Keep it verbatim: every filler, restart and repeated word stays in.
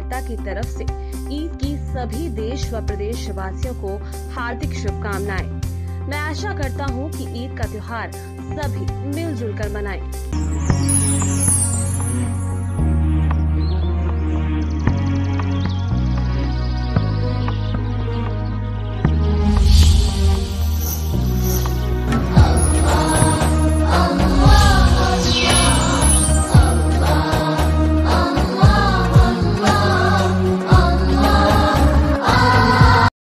कार्यकर्ता की तरफ से ईद की सभी देश व प्रदेश वासियों को हार्दिक शुभकामनाएं। मैं आशा करता हूं कि ईद का त्योहार सभी मिलजुल कर मनाएं।